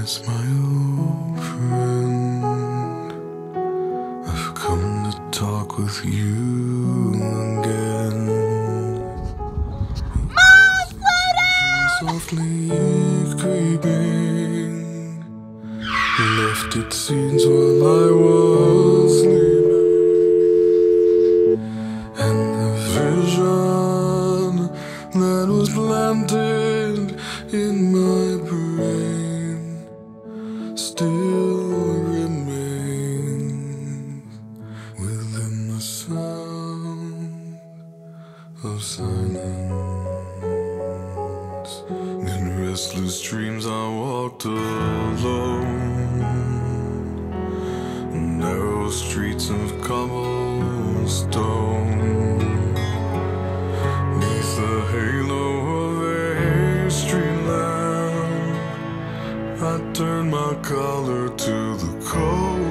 Yes, my old friend, I've come to talk with you again. Softly creeping, left its scenes while I was sleeping, and the vision that was planted in my brain still remains within the sound of silence. In restless dreams I walked alone, narrow streets of cobblestone, neath the halo of a street lamp. I turned my collar to the cold